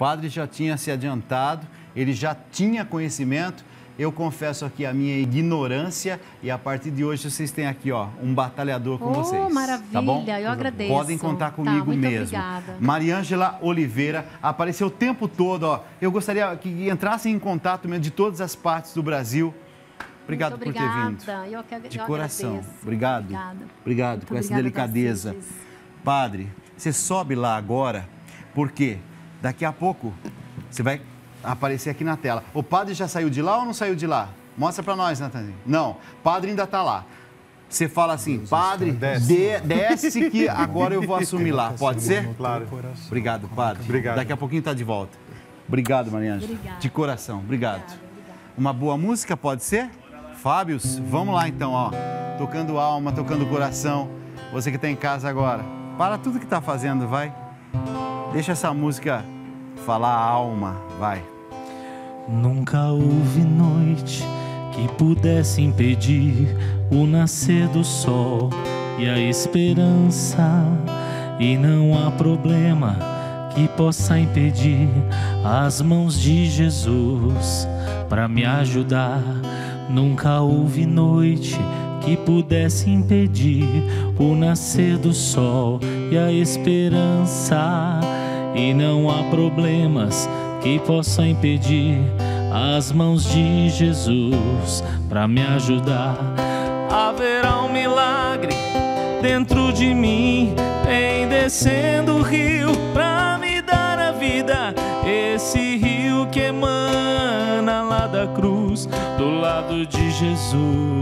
padre já tinha se adiantado, ele já tinha conhecimento. Eu confesso aqui a minha ignorância e a partir de hoje vocês têm aqui, ó, um batalhador com vocês. Maravilha, tá bom? eu agradeço. Podem contar comigo muito mesmo. Obrigada. Mariângela Oliveira apareceu o tempo todo, ó. Eu gostaria que entrassem em contato mesmo de todas as partes do Brasil. Obrigado por ter vindo. De coração. Agradeço. Obrigado. Obrigado com essa delicadeza. Padre, você sobe lá agora, porque daqui a pouco você vai aparecer aqui na tela. O padre já saiu de lá ou não saiu de lá? Mostra para nós, Natanzinho. Não, o padre ainda está lá. Você fala assim, padre, desce que agora eu vou assumir lá. Pode ser? Claro. Obrigado, padre. Obrigado. Daqui a pouquinho está de volta. Obrigado, Mariângela. De coração, obrigado. Uma boa música, pode ser? Fábios, vamos lá então, ó. Tocando alma, tocando coração. Você que está em casa agora, para tudo que está fazendo, vai. Deixa essa música falar a alma, vai. Nunca houve noite que pudesse impedir o nascer do sol e a esperança, e não há problema que possa impedir as mãos de Jesus para me ajudar. Nunca houve noite que pudesse impedir o nascer do sol e a esperança, e não há problemas que possa impedir as mãos de Jesus para me ajudar. Haverá um milagre dentro de mim, vem descendo o rio para me dar a vida. Esse rio que emana lá da cruz, do lado de Jesus.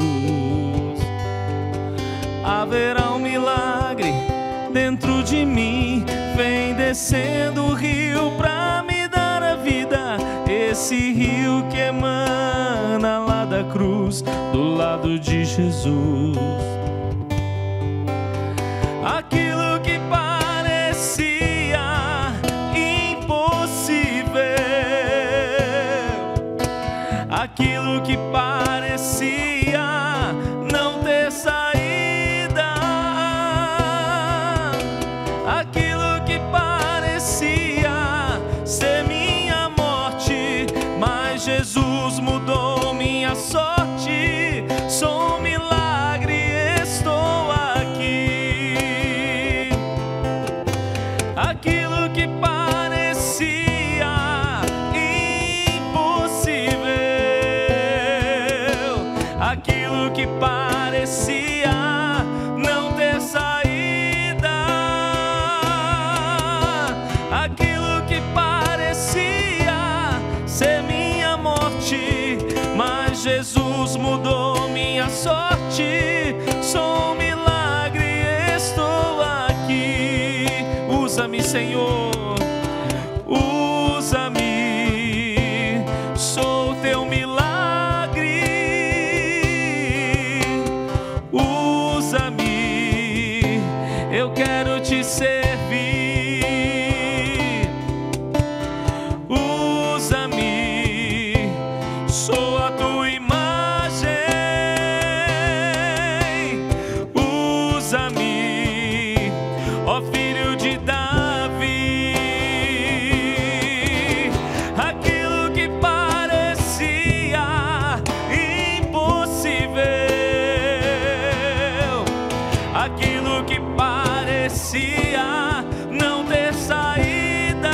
Haverá um milagre dentro de mim, vem descendo o rio pra me dar a vida. Esse rio que emana lá da cruz, do lado de Jesus. Aquilo que parecia impossível, aquilo que parecia não ter saída, aquilo que parecia ser minha morte, mas Jesus mudou minha sorte. Sou um milagre, estou aqui. Aquilo que parecia impossível, aquilo que parecia não ter saída, aquilo que parecia ser minha morte, mas Jesus mudou minha sorte. Sou um milagre, estou aqui. Usa-me, Senhor, usa-me, sou teu milagre. Usa-me, eu quero te servir. Usa-me, sou a tua imagem. Usa-me, ó filho de Davi. Aquilo que parecia impossível, aquilo que parecia não ter saída,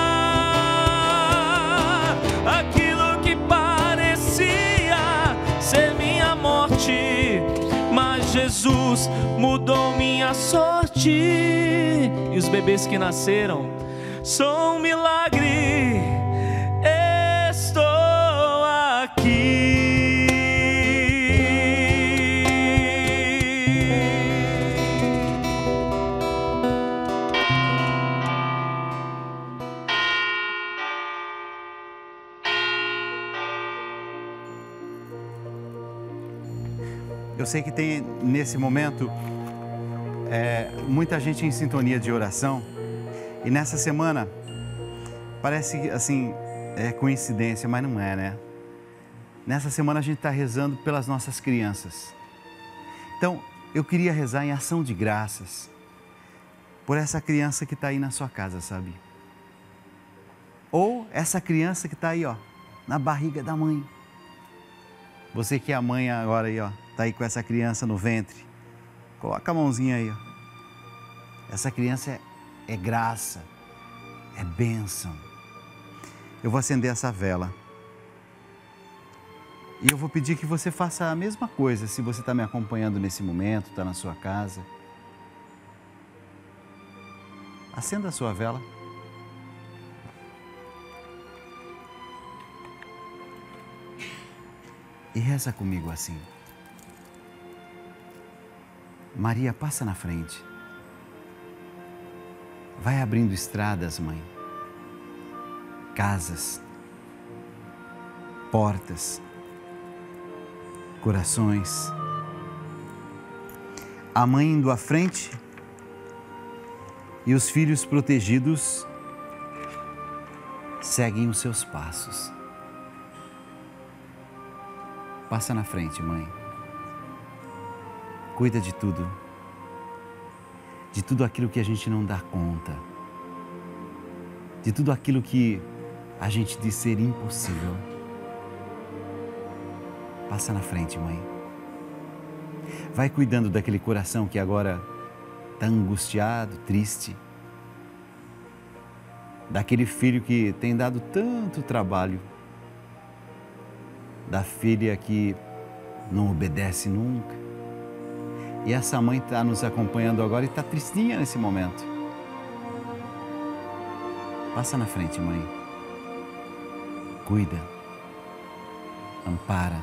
aquilo que parecia ser minha morte, mas Jesus mudou minha sorte. E os bebês que nasceram são um milagre, estou aqui. Eu sei que tem, nesse momento, muita gente em sintonia de oração. E nessa semana, parece assim, é coincidência, mas não é, né? Nessa semana a gente está rezando pelas nossas crianças. Então, eu queria rezar em ação de graças por essa criança que está aí na sua casa, sabe? Ou essa criança que está aí, ó, na barriga da mãe. Você que é a mãe agora aí, ó, está aí com essa criança no ventre. Coloca a mãozinha aí, ó. Essa criança é graça, é bênção. Eu vou acender essa vela. E eu vou pedir que você faça a mesma coisa, se você está me acompanhando nesse momento, está na sua casa. Acenda a sua vela. E reza comigo assim. Maria, passa na frente. Vai abrindo estradas, mãe. Casas. Portas. Corações. A mãe indo à frente e os filhos protegidos seguem os seus passos. Passa na frente, mãe. Cuida de tudo. De tudo aquilo que a gente não dá conta. De tudo aquilo que a gente diz ser impossível. Passa na frente, mãe. Vai cuidando daquele coração que agora está angustiado, triste. Daquele filho que tem dado tanto trabalho. Da filha que não obedece nunca. E essa mãe está nos acompanhando agora e está tristinha nesse momento. Passa na frente, mãe. Cuida. Ampara.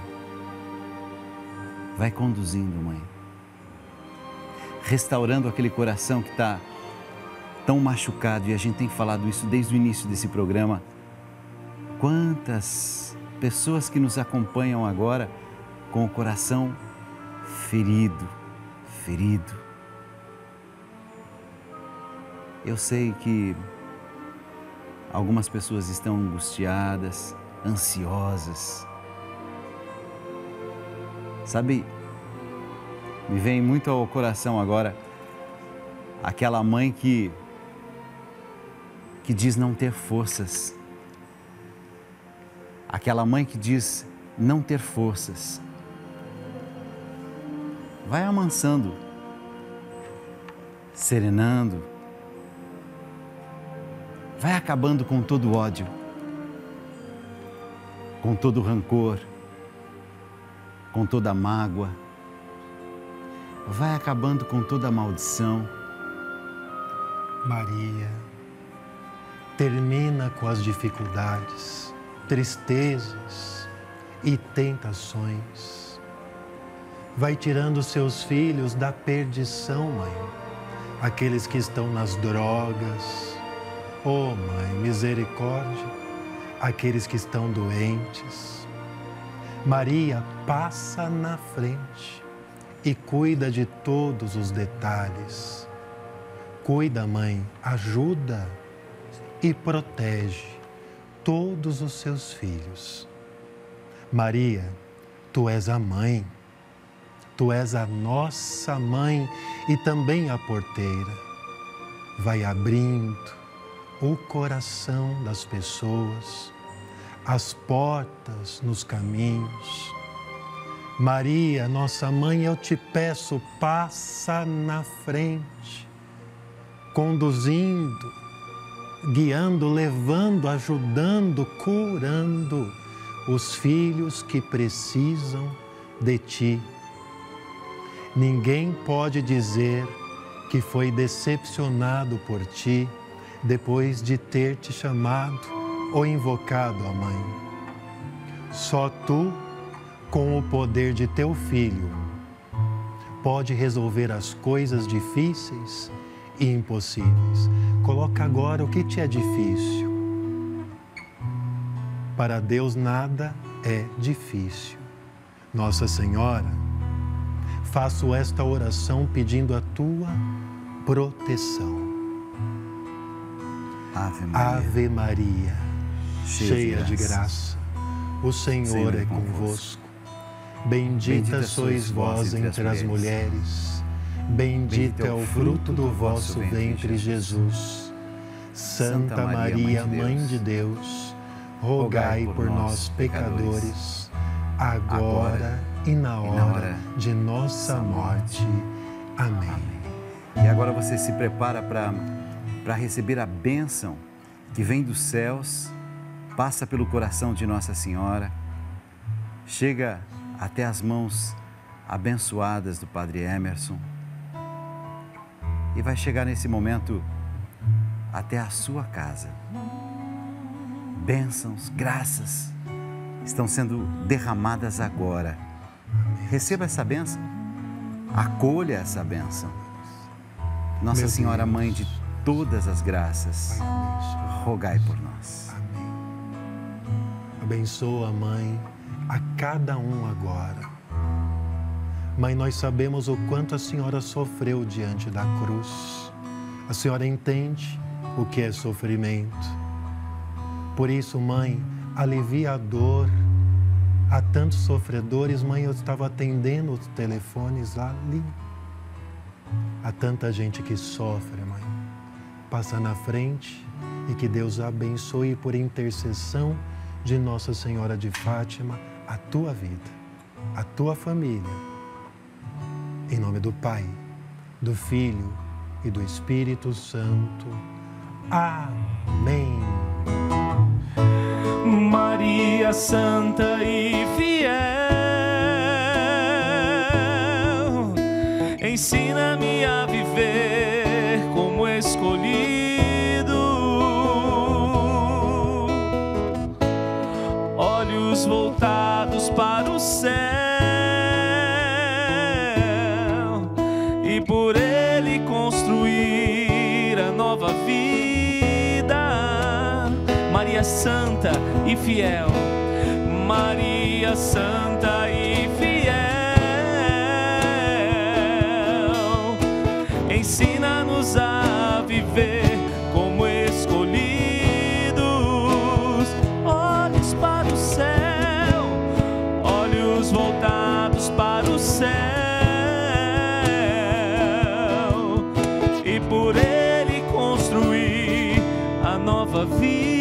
Vai conduzindo, mãe. Restaurando aquele coração que está tão machucado. E a gente tem falado isso desde o início desse programa. Quantas pessoas que nos acompanham agora com o coração ferido. Eu sei que algumas pessoas estão angustiadas, ansiosas. Sabe, me vem muito ao coração agora aquela mãe que diz não ter forças. Aquela mãe que diz não ter forças. Vai amansando, serenando, vai acabando com todo o ódio, com todo o rancor, com toda a mágoa, vai acabando com toda a maldição. Maria, termina com as dificuldades, tristezas e tentações. Vai tirando seus filhos da perdição, mãe. Aqueles que estão nas drogas. Oh, mãe, misericórdia. Aqueles que estão doentes. Maria, passa na frente e cuida de todos os detalhes. Cuida, mãe, ajuda e protege todos os seus filhos. Maria, tu és a mãe. Tu és a nossa mãe e também a porteira. Vai abrindo o coração das pessoas, as portas nos caminhos. Maria, nossa mãe, eu te peço, passa na frente, conduzindo, guiando, levando, ajudando, curando os filhos que precisam de ti. Ninguém pode dizer que foi decepcionado por ti depois de ter te chamado ou invocado a mãe. Só tu, com o poder de teu Filho, pode resolver as coisas difíceis e impossíveis. Coloca agora o que te é difícil. Para Deus nada é difícil. Nossa Senhora, faço esta oração pedindo a tua proteção. Ave Maria, Ave Maria, cheia de graça, o Senhor é convosco. Bendita sois vós entre as mulheres, bendito é o fruto do vosso ventre, Jesus. Santa Maria, Mãe de Deus, rogai por nós, pecadores, agora e na hora de nossa morte. Amém. E agora você se prepara para receber a bênção que vem dos céus, passa pelo coração de Nossa Senhora, chega até as mãos abençoadas do Padre Emerson e vai chegar nesse momento até a sua casa. Bênçãos, graças estão sendo derramadas agora. Receba essa bênção, acolha essa bênção. Nossa Senhora, Mãe de todas as graças, rogai por nós. Amém. Abençoa, Mãe, a cada um agora. Mãe, nós sabemos o quanto a Senhora sofreu diante da cruz. A Senhora entende o que é sofrimento. Por isso, Mãe, alivia a dor. Há tantos sofredores, Mãe, eu estava atendendo os telefones ali. Há tanta gente que sofre, Mãe. Passa na frente e que Deus abençoe por intercessão de Nossa Senhora de Fátima a tua vida, a tua família. Em nome do Pai, do Filho e do Espírito Santo. Amém. Maria Santa e fiel, ensina-me a viver como escolhido, olhos voltados para o céu e por ele construir a nova vida. Maria Santa e fiel, Maria Santa e fiel, ensina-nos a viver como escolhidos, olhos para o céu, olhos voltados para o céu, e por ele construir a nova vida.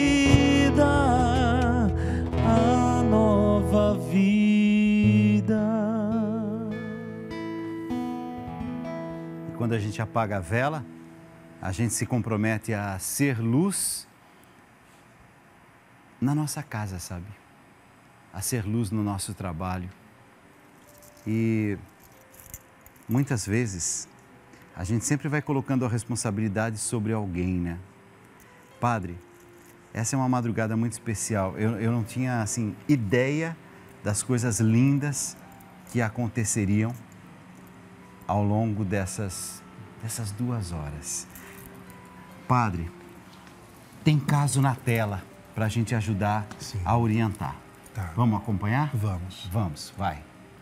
A nova vida. E quando a gente apaga a vela, a gente se compromete a ser luz na nossa casa, sabe? A ser luz no nosso trabalho. E muitas vezes a gente sempre vai colocando a responsabilidade sobre alguém, né? Padre, essa é uma madrugada muito especial. Eu não tinha, assim, ideia das coisas lindas que aconteceriam ao longo dessas 2 horas. Padre, tem caso na tela para a gente ajudar a orientar. Tá. Vamos acompanhar? Vamos. Vamos, vai.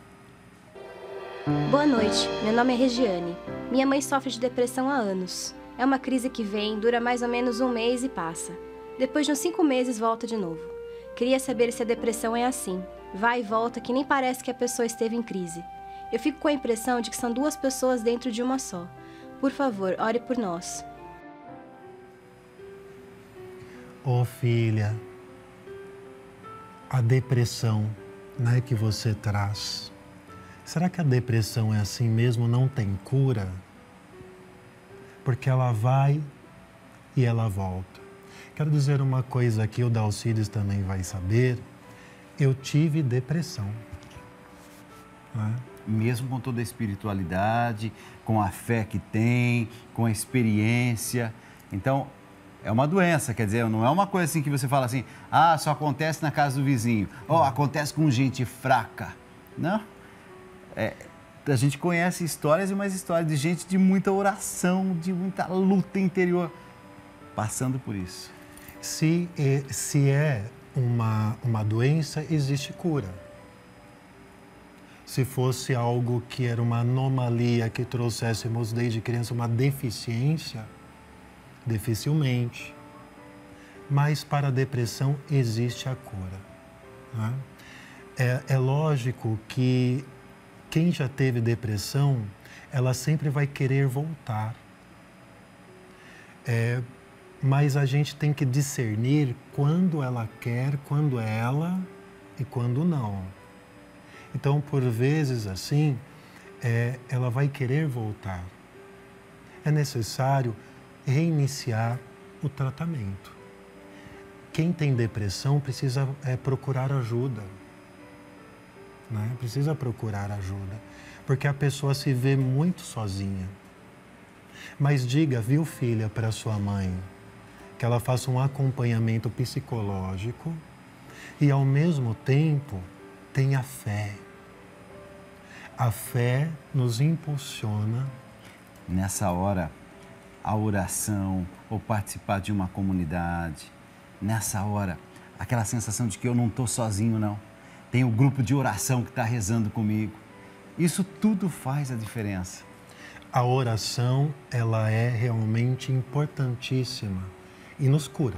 Boa noite, meu nome é Regiane. Minha mãe sofre de depressão há anos. É uma crise que vem, dura mais ou menos 1 mês e passa. Depois de uns 5 meses, volta de novo. Queria saber se a depressão é assim. Vai e volta que nem parece que a pessoa esteve em crise. Eu fico com a impressão de que são 2 pessoas dentro de uma só. Por favor, ore por nós. Ô filha, a depressão, né, que você traz, será que a depressão é assim mesmo, não tem cura? Porque ela vai e ela volta. Quero dizer uma coisa aqui, o Dalcides também vai saber. Eu tive depressão. Né? Mesmo com toda a espiritualidade, com a fé que tem, com a experiência. Então, é uma doença, quer dizer, não é uma coisa assim que você fala assim, ah, só acontece na casa do vizinho, ou acontece com gente fraca. Não. A gente conhece histórias e mais histórias de gente de muita oração, de muita luta interior, passando por isso. Se é uma doença, existe cura. Se fosse algo que era uma anomalia, que trouxéssemos desde criança uma deficiência, dificilmente. Mas para a depressão existe a cura. Né? É lógico que quem já teve depressão, ela sempre vai querer voltar. mas a gente tem que discernir quando ela quer, quando é ela e quando não. Então, por vezes, assim, ela vai querer voltar. É necessário reiniciar o tratamento. Quem tem depressão precisa procurar ajuda. Né? Precisa procurar ajuda, porque a pessoa se vê muito sozinha. Mas diga, viu, filha, para sua mãe, que ela faça um acompanhamento psicológico e, ao mesmo tempo, tenha fé. A fé nos impulsiona. Nessa hora, a oração ou participar de uma comunidade, nessa hora, aquela sensação de que eu não estou sozinho, não. Tem o grupo de oração que está rezando comigo. Isso tudo faz a diferença. A oração, ela é realmente importantíssima e nos cura.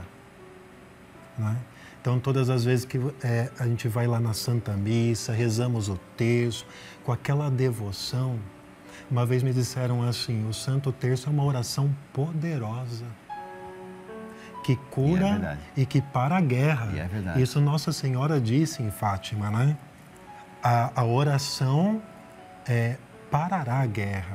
Né? Então, todas as vezes que a gente vai lá na Santa Missa, rezamos o terço, com aquela devoção, uma vez me disseram assim, o Santo Terço é uma oração poderosa, que cura e que para a guerra. E é verdade. Isso Nossa Senhora disse em Fátima, né? A oração parará a guerra.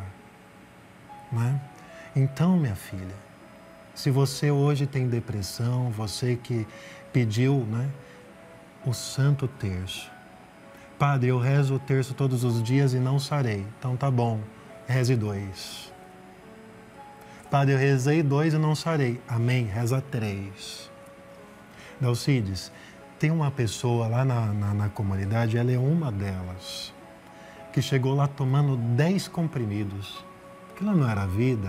Né? Então, minha filha, se você hoje tem depressão, você que pediu, né, o Santo Terço. Padre, eu rezo o terço todos os dias e não sarei. Então tá bom, reze 2. Padre, eu rezei 2 e não sarei. Amém, reza 3. Dalcides, tem uma pessoa lá na comunidade, ela é uma delas, que chegou lá tomando 10 comprimidos. Aquilo não era vida.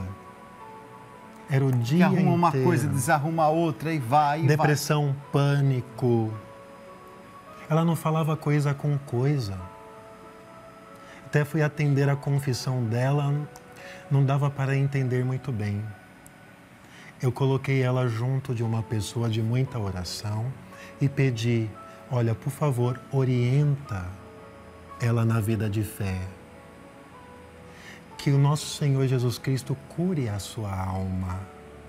Era o dia inteiro. Arruma uma coisa, desarruma outra e vai. Depressão, pânico. Ela não falava coisa com coisa. Até fui atender a confissão dela, não dava para entender muito bem. Eu coloquei ela junto de uma pessoa de muita oração e pedi, olha, por favor, orienta ela na vida de fé. Que o nosso Senhor Jesus Cristo cure a sua alma.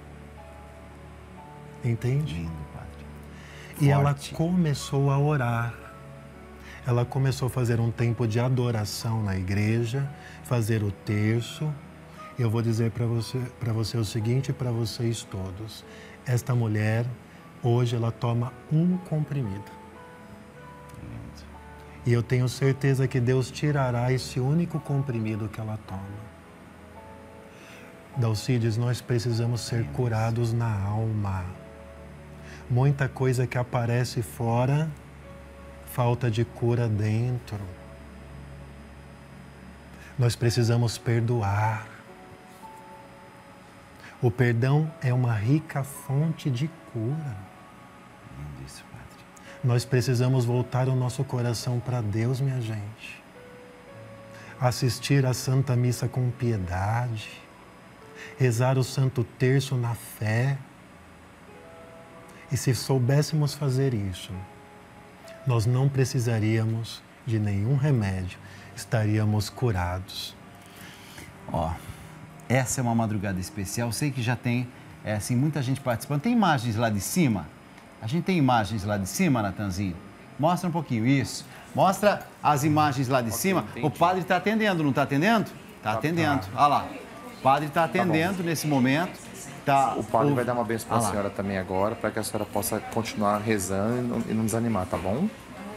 Entende? Lindo, Padre. E ela começou a orar. Ela começou a fazer um tempo de adoração na igreja, fazer o terço. Eu vou dizer para você o seguinte, para vocês todos. Esta mulher, hoje, ela toma um comprimido. E eu tenho certeza que Deus tirará esse único comprimido que ela toma. Dalcides, nós precisamos ser curados na alma. Muita coisa que aparece fora, falta de cura dentro. Nós precisamos perdoar. O perdão é uma rica fonte de cura. Isso, Padre. Nós precisamos voltar o nosso coração para Deus, minha gente. Assistir à Santa Missa com piedade. Rezar o Santo Terço na fé. E se soubéssemos fazer isso, nós não precisaríamos de nenhum remédio. Estaríamos curados. Ó, essa é uma madrugada especial. Sei que já tem, assim, muita gente participando. Tem imagens lá de cima? A gente tem imagens lá de cima, Natanzinho? Mostra um pouquinho isso. Mostra as imagens lá de cima. Entendi. O padre está atendendo, não está atendendo? Está atendendo. Olha lá. O padre está atendendo nesse momento. O padre vai dar uma bênção para a senhora também agora, para que a senhora possa continuar rezando e não desanimar, tá bom?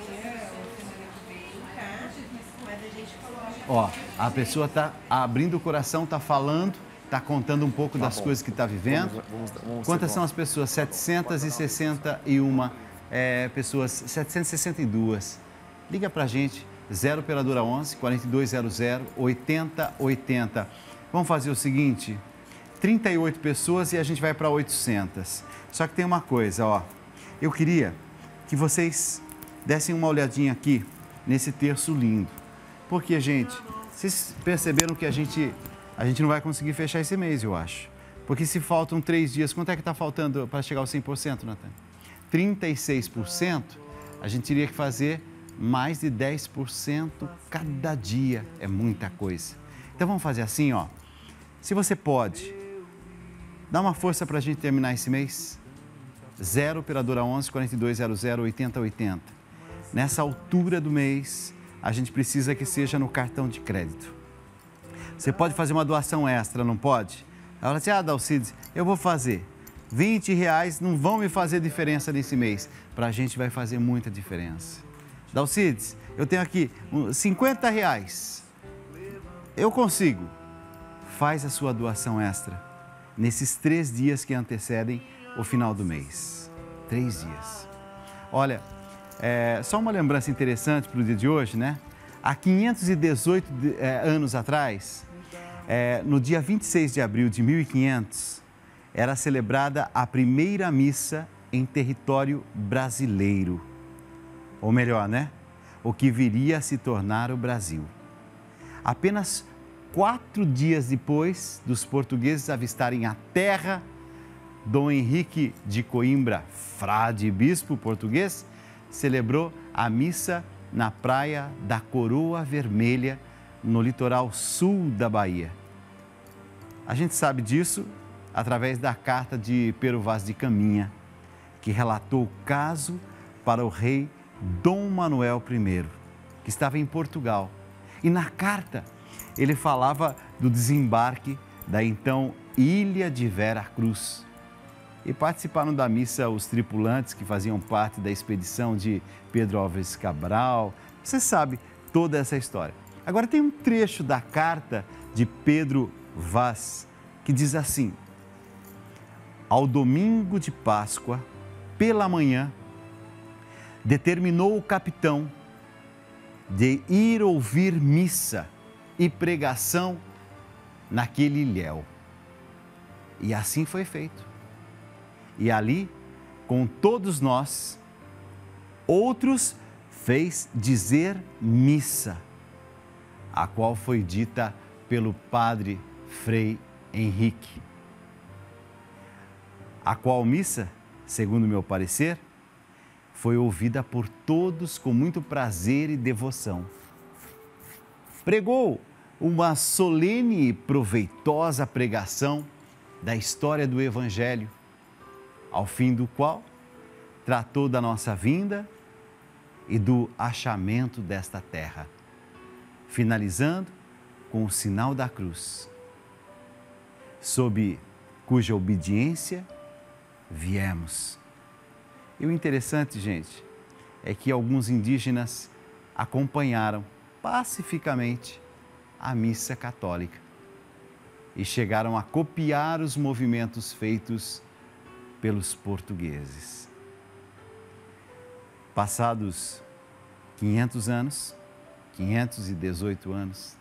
Ó, a pessoa está abrindo o coração, está falando, está contando um pouco das coisas que está vivendo. Vamos Quantas são as pessoas? 761 pessoas, 762. Liga para a gente, 0 operadora 11 4200 8080. Vamos fazer o seguinte, 38 pessoas e a gente vai para 800. Só que tem uma coisa, ó. Eu queria que vocês dessem uma olhadinha aqui nesse terço lindo. Porque, gente, vocês perceberam que a gente não vai conseguir fechar esse mês, eu acho. Porque se faltam 3 dias, quanto é que está faltando para chegar aos 100%, Natan? 36%, a gente teria que fazer mais de 10% cada dia. É muita coisa. Então, vamos fazer assim, ó. Se você pode, Dá uma força para a gente terminar esse mês. 0 operadora 11 4200 8080. Nessa altura do mês, a gente precisa que seja no cartão de crédito. Você pode fazer uma doação extra, não pode? Ela fala assim, Dalcides, eu vou fazer. R$20 não vão me fazer diferença nesse mês. Para a gente vai fazer muita diferença. Dalcides, eu tenho aqui R$50. Eu consigo. Faz a sua doação extra nesses 3 dias que antecedem o final do mês. 3 dias. Olha, só uma lembrança interessante para o dia de hoje, né? Há 518 anos atrás, no dia 26 de abril de 1500, era celebrada a primeira missa em território brasileiro. Ou melhor, né? O que viria a se tornar o Brasil. Apenas 4 dias depois dos portugueses avistarem a terra, Dom Henrique de Coimbra, frade e bispo português, celebrou a missa na praia da Coroa Vermelha, no litoral sul da Bahia. A gente sabe disso através da carta de Pero Vaz de Caminha, que relatou o caso para o rei Dom Manuel I, que estava em Portugal. E na carta ele falava do desembarque da então Ilha de Vera Cruz. E participaram da missa os tripulantes que faziam parte da expedição de Pedro Álvares Cabral. Você sabe toda essa história. Agora tem um trecho da carta de Pedro Vaz que diz assim: ao domingo de Páscoa, pela manhã, determinou o capitão de ir ouvir missa e pregação naquele ilhéu. E assim foi feito. E ali, com todos nós, outros fez dizer missa, a qual foi dita pelo padre Frei Henrique. A qual missa, segundo meu parecer, foi ouvida por todos com muito prazer e devoção. Pregou uma solene e proveitosa pregação da história do Evangelho, ao fim do qual tratou da nossa vinda e do achamento desta terra, finalizando com o sinal da cruz, sob cuja obediência viemos. E o interessante, gente, é que alguns indígenas acompanharam pacificamente a missa católica e chegaram a copiar os movimentos feitos pelos portugueses. Passados 500 anos, 518 anos,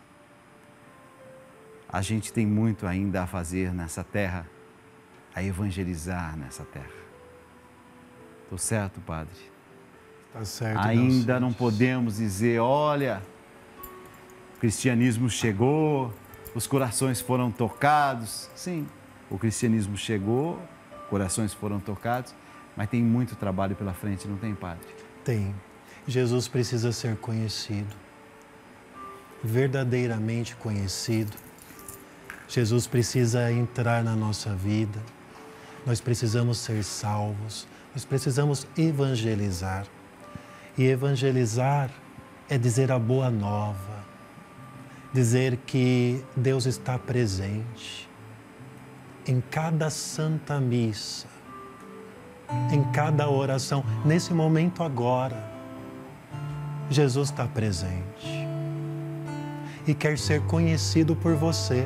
a gente tem muito ainda a fazer nessa terra, a evangelizar nessa terra. Estou certo, Padre? Está certo. Ainda não podemos dizer, olha, o cristianismo chegou, os corações foram tocados. Sim, o cristianismo chegou, corações foram tocados, mas tem muito trabalho pela frente, não tem, Padre? Tem. Jesus precisa ser conhecido, verdadeiramente conhecido. Jesus precisa entrar na nossa vida. Nós precisamos ser salvos. Nós precisamos evangelizar. E evangelizar é dizer a boa nova, dizer que Deus está presente em cada santa missa, em cada oração, nesse momento agora. Jesus está presente e quer ser conhecido por você.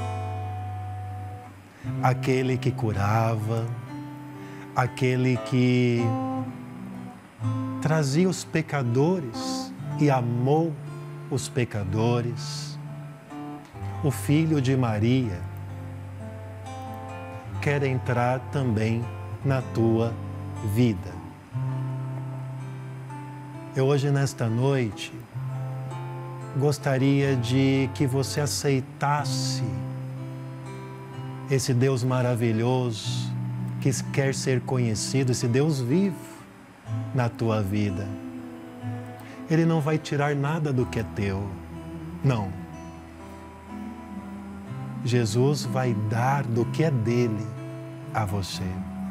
Aquele que curava, aquele que trazia os pecadores e amou os pecadores, o Filho de Maria, quer entrar também na tua vida. Eu hoje, nesta noite, gostaria de que você aceitasse esse Deus maravilhoso que quer ser conhecido, esse Deus vivo na tua vida. Ele não vai tirar nada do que é teu, não. Jesus vai dar do que é dele a você.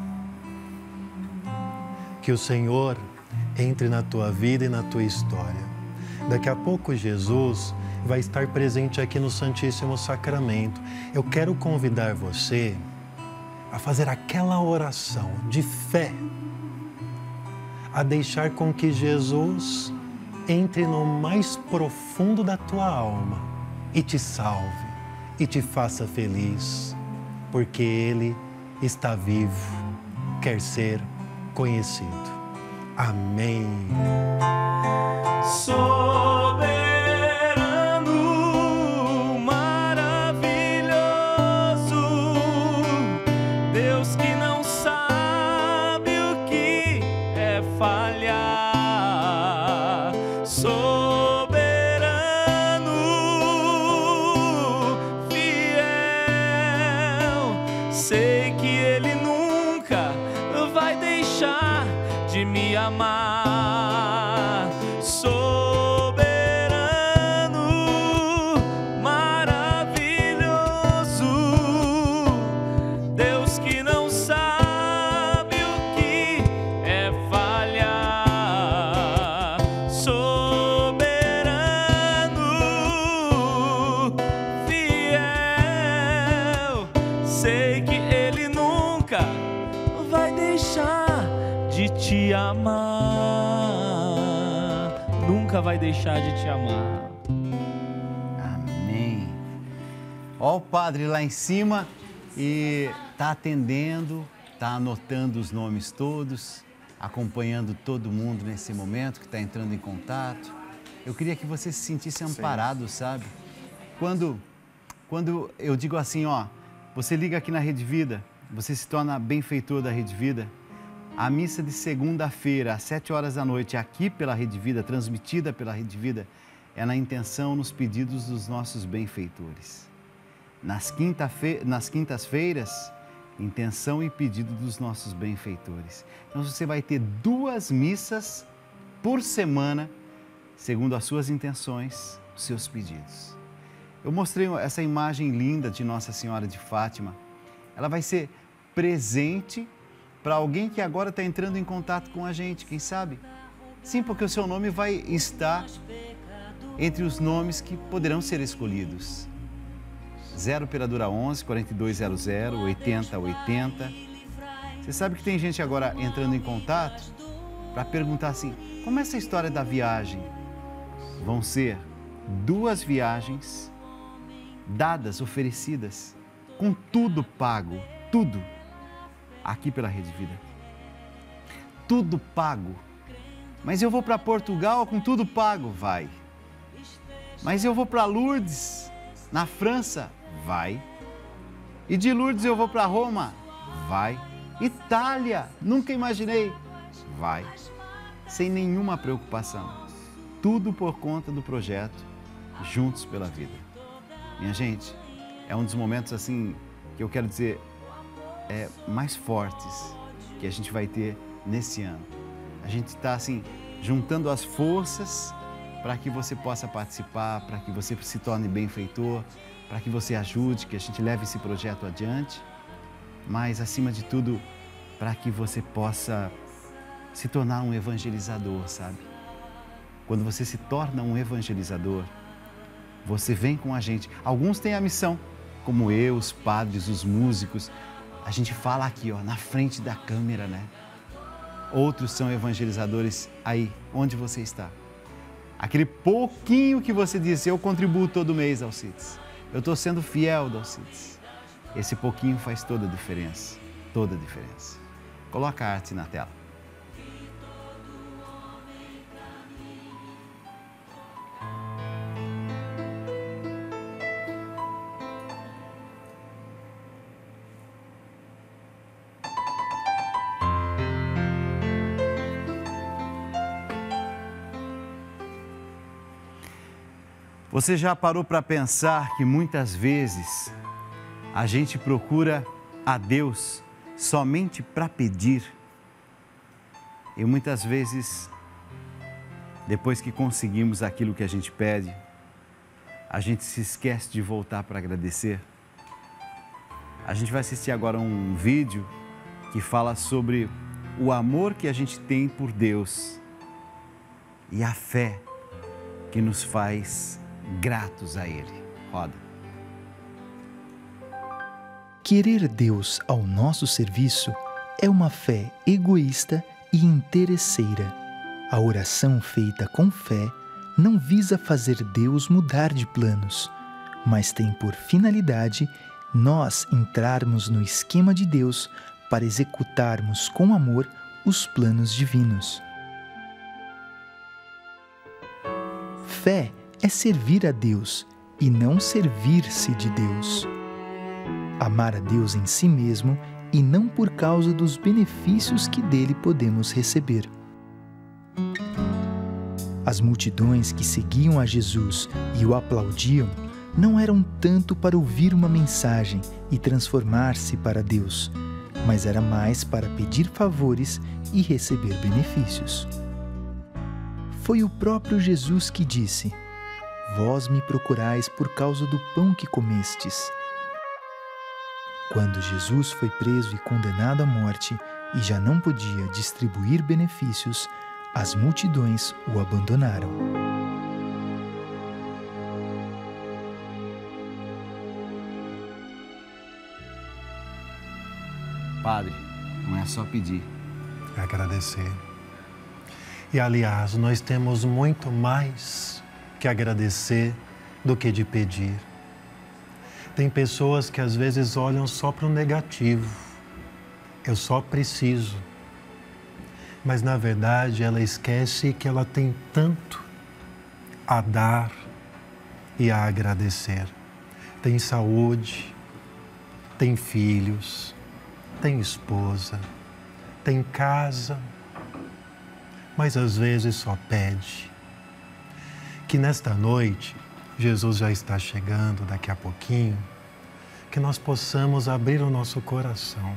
Que o Senhor entre na tua vida e na tua história. Daqui a pouco Jesus vai estar presente aqui no Santíssimo Sacramento. Eu quero convidar você a fazer aquela oração de fé, a deixar com que Jesus entre no mais profundo da tua alma e te salve e te faça feliz, porque Ele está vivo, quer ser conhecido. Amém. Soberano, maravilhoso, Deus que não sabe o que é falhar. Soberano, fiel, sei que Ele nunca vai deixar de me amar. Soberano, maravilhoso, Deus que não sabe o que é falhar. Soberano, fiel, sei que Ele nunca vai deixar de te amar, nunca vai deixar de te amar. Amém. Ó o padre lá em cima e tá atendendo, tá anotando os nomes todos, acompanhando todo mundo nesse momento que está entrando em contato. Eu queria que você se sentisse amparado, sabe? Quando eu digo assim, ó, você liga aqui na Rede Vida, você se torna benfeitor da Rede Vida. A missa de segunda-feira, às 7 horas da noite, aqui pela Rede Vida, transmitida pela Rede Vida, é na intenção, nos pedidos dos nossos benfeitores. Nas quintas-feiras, intenção e pedido dos nossos benfeitores. Então você vai ter 2 missas por semana, segundo as suas intenções, os seus pedidos. Eu mostrei essa imagem linda de Nossa Senhora de Fátima. Ela vai ser presente para alguém que agora está entrando em contato com a gente, quem sabe? Sim, porque o seu nome vai estar entre os nomes que poderão ser escolhidos. 0 operadora 11 4200 8080. Você sabe que tem gente agora entrando em contato para perguntar assim, como é essa história da viagem? Vão ser 2 viagens dadas, oferecidas, com tudo pago, tudo. Aqui pela Rede Vida. Tudo pago. Mas eu vou para Portugal com tudo pago? Vai. Mas eu vou para Lourdes, na França? Vai. E de Lourdes eu vou para Roma? Vai. Itália? Nunca imaginei? Vai. Sem nenhuma preocupação. Tudo por conta do projeto Juntos pela Vida. Minha gente, é um dos momentos assim que eu quero dizer mais fortes que a gente vai ter nesse ano. A gente está assim, juntando as forças para que você possa participar, para que você se torne benfeitor, para que você ajude, que a gente leve esse projeto adiante, mas acima de tudo, para que você possa se tornar um evangelizador, sabe? Quando você se torna um evangelizador, você vem com a gente. Alguns têm a missão, como eu, os padres, os músicos. A gente fala aqui, ó, na frente da câmera, né? Outros são evangelizadores aí, onde você está. Aquele pouquinho que você diz, eu contribuo todo mês, Alcides. Eu estou sendo fiel, Alcides. Esse pouquinho faz toda a diferença. Toda a diferença. Coloca a arte na tela. Você já parou para pensar que muitas vezes a gente procura a Deus somente para pedir? E muitas vezes, depois que conseguimos aquilo que a gente pede, a gente se esquece de voltar para agradecer. A gente vai assistir agora um vídeo que fala sobre o amor que a gente tem por Deus e a fé que nos faz gratos a Ele. Roda. Querer Deus ao nosso serviço é uma fé egoísta e interesseira. A oração feita com fé não visa fazer Deus mudar de planos, mas tem por finalidade nós entrarmos no esquema de Deus para executarmos com amor os planos divinos. Fé é servir a Deus e não servir-se de Deus. Amar a Deus em si mesmo e não por causa dos benefícios que dele podemos receber. As multidões que seguiam a Jesus e o aplaudiam não eram tanto para ouvir uma mensagem e transformar-se para Deus, mas era mais para pedir favores e receber benefícios. Foi o próprio Jesus que disse: "Vós me procurais por causa do pão que comestes." Quando Jesus foi preso e condenado à morte e já não podia distribuir benefícios, as multidões o abandonaram. Padre, não é só pedir. É agradecer. E, aliás, nós temos muito mais que agradecer do que de pedir. Tem pessoas que às vezes olham só para o negativo. Eu só preciso. Mas, na verdade, ela esquece que ela tem tanto a dar e a agradecer. Tem saúde, tem filhos, tem esposa, tem casa, mas às vezes só pede. Que nesta noite, Jesus já está chegando daqui a pouquinho, que nós possamos abrir o nosso coração.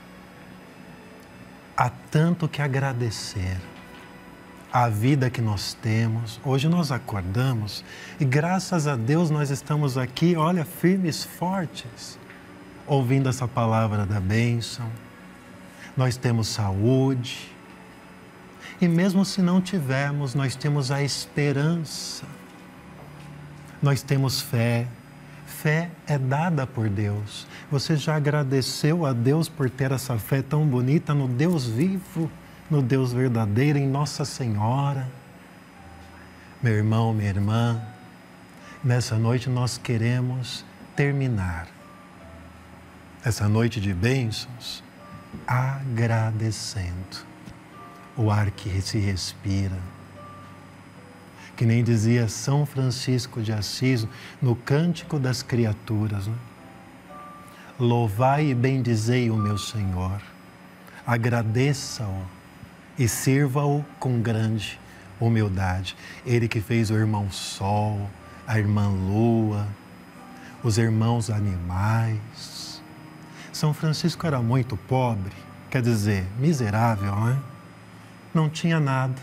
Há tanto que agradecer. A vida que nós temos, hoje nós acordamos e graças a Deus nós estamos aqui, olha, firmes, fortes, ouvindo essa palavra da bênção. Nós temos saúde. E mesmo se não tivermos, nós temos a esperança. Nós temos fé. Fé é dada por Deus. Você já agradeceu a Deus por ter essa fé tão bonita no Deus vivo, no Deus verdadeiro, em Nossa Senhora? Meu irmão, minha irmã, nessa noite nós queremos terminar essa noite de bênçãos agradecendo o ar que se respira. Que nem dizia São Francisco de Assis no Cântico das Criaturas, né? Louvai e bendizei o meu Senhor, agradeça-o e sirva-o com grande humildade. Ele que fez o irmão Sol, a irmã Lua, os irmãos animais. São Francisco era muito pobre, quer dizer, miserável, né? Não tinha nada,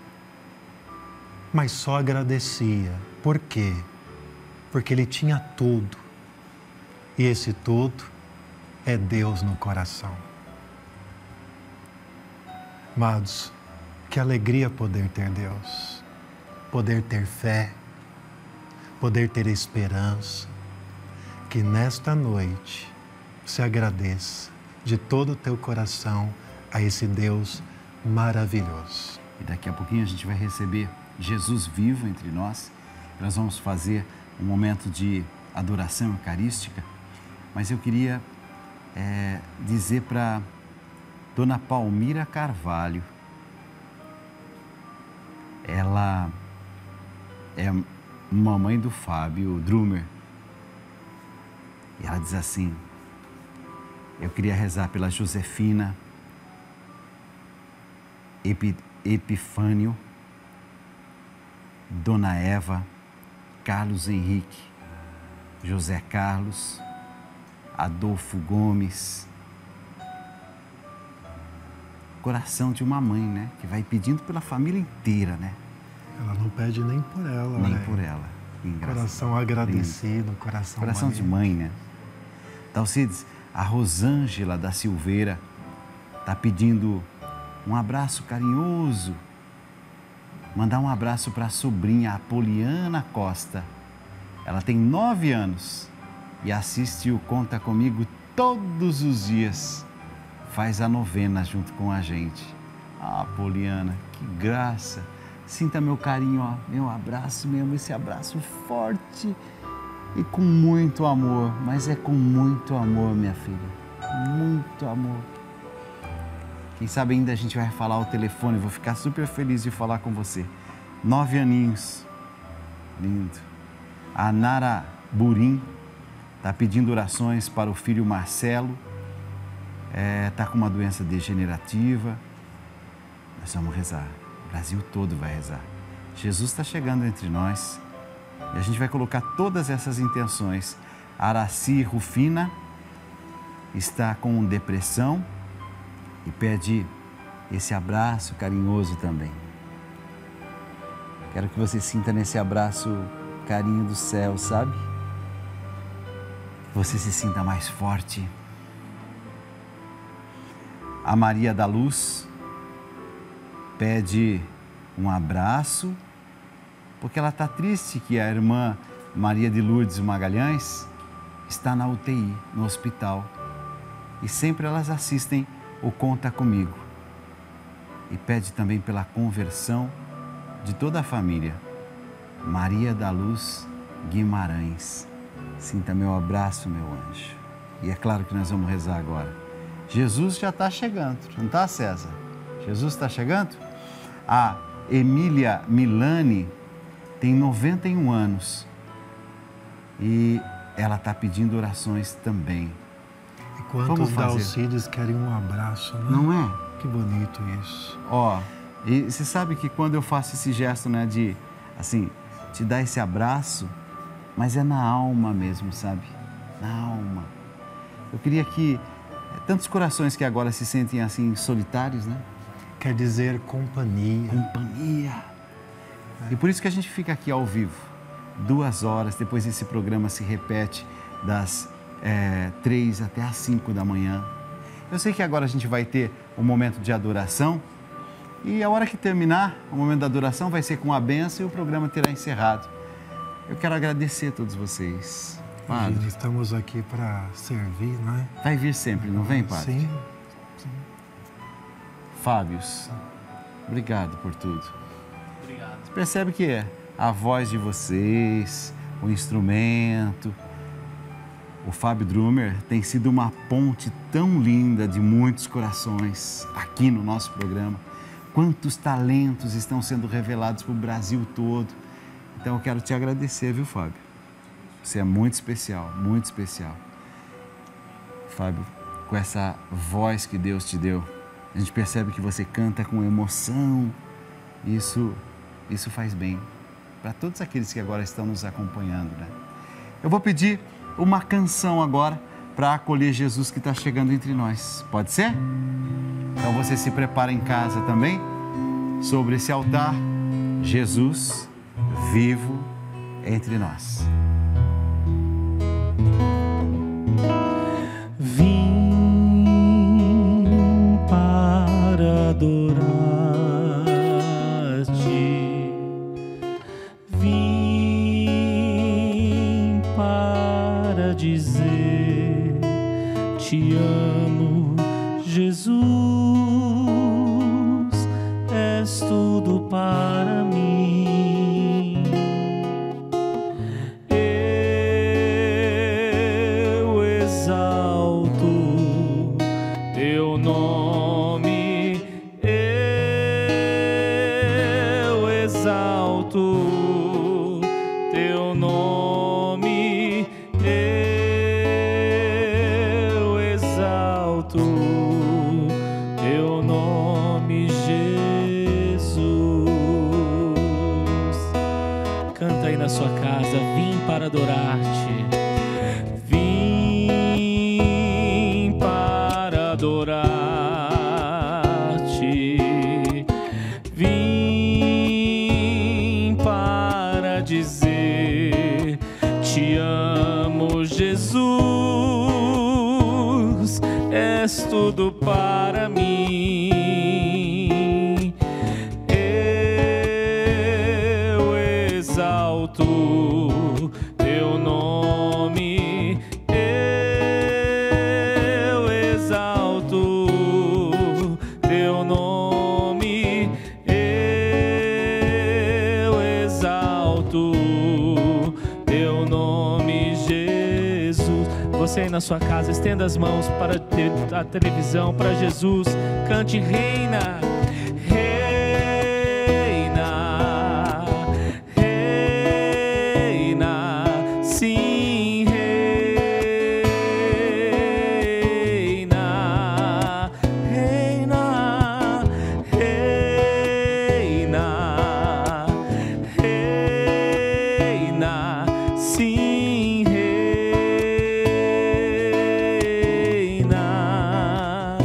mas só agradecia. Por quê? Porque ele tinha tudo. E esse tudo é Deus no coração. Amados, que alegria poder ter Deus, poder ter fé, poder ter esperança. Que nesta noite você agradeça de todo o teu coração a esse Deus maravilhoso. E daqui a pouquinho a gente vai receber Jesus vivo entre nós. Nós vamos fazer um momento de adoração eucarística. Mas eu queria dizer para Dona Palmira Carvalho. Ela é mamãe do Fábio Drumer. E ela diz assim: eu queria rezar pela Josefina, Epifânio, Dona Eva, Carlos Henrique, José Carlos, Adolfo Gomes. Coração de uma mãe, né? Que vai pedindo pela família inteira, né? Ela não pede nem por ela, nem né? por ela. Coração agradecido, coração de mãe, né? Dalcides, A Rosângela da Silveira está pedindo um abraço carinhoso. Mandar um abraço para a sobrinha Apoliana Costa. Ela tem 9 anos e assiste o Conta Comigo todos os dias. Faz a novena junto com a gente. Ah, Apoliana, que graça. Sinta meu carinho, ó, meu abraço mesmo, esse abraço forte e com muito amor. Mas é com muito amor, minha filha. Muito amor. Quem sabe ainda a gente vai falar ao telefone, vou ficar super feliz de falar com você. 9 aninhos. Lindo. A Nara Burim está pedindo orações para o filho Marcelo. Está com uma doença degenerativa. Nós vamos rezar. O Brasil todo vai rezar. Jesus está chegando entre nós. E a gente vai colocar todas essas intenções. Araci Rufina está com depressão e pede esse abraço carinhoso também. Quero que você sinta nesse abraço carinho do céu, sabe? Que você se sinta mais forte. A Maria da Luz pede um abraço, porque ela está triste que a irmã Maria de Lourdes Magalhães está na UTI, no hospital. E sempre elas assistem o Conta Comigo. E pede também pela conversão de toda a família. Maria da Luz Guimarães. Sinta meu abraço, meu anjo. E é claro que nós vamos rezar agora. Jesus já está chegando, não está, César? Jesus está chegando? A Emília Milani tem 91 anos e ela está pedindo orações também. E quantos Dalcides querem um abraço, né? Não é? Que bonito isso. Ó, e você sabe que quando eu faço esse gesto, né, de, assim, te dar esse abraço, mas é na alma mesmo, sabe? Na alma. Eu queria que tantos corações que agora se sentem assim solitários, né? Quer dizer companhia. Companhia. E por isso que a gente fica aqui ao vivo, 2 horas, depois esse programa se repete das 3 até as 5 da manhã. Eu sei que agora a gente vai ter um momento de adoração e a hora que terminar o momento da adoração vai ser com a bênção e o programa terá encerrado. Eu quero agradecer a todos vocês. Padre, estamos aqui para servir, não é? Vai vir sempre, não vem, Padre? Sim. Fábios, obrigado por tudo. Obrigado. Você percebe que a voz de vocês, o instrumento, o Fábio Drumer tem sido uma ponte tão linda de muitos corações aqui no nosso programa. Quantos talentos estão sendo revelados para o Brasil todo. Então eu quero te agradecer, viu, Fábio? Você é muito especial, muito especial. Fábio, com essa voz que Deus te deu, a gente percebe que você canta com emoção. Isso faz bem para todos aqueles que agora estão nos acompanhando, né? Eu vou pedir uma canção agora para acolher Jesus que está chegando entre nós. Pode ser? Então você se prepara em casa também. Sobre esse altar, Jesus vivo entre nós. Vim para adorar-te, vim para dizer te amo, Jesus, és tudo para mim. Eu exalto teu nome, eu exalto teu nome, eu exalto teu nome, Jesus. Canta aí na sua casa, vim para adorar-te. Vim para adorar-te. Vim para dizer te amo, Jesus. tudo para mim. Eu exalto teu nome, eu exalto teu nome, eu exalto teu nome, Jesus. Você aí na sua casa, estenda as mãos para a televisão, para Jesus. Cante, reina, reina, reina, sim, reina, reina, reina, reina, sim, reina,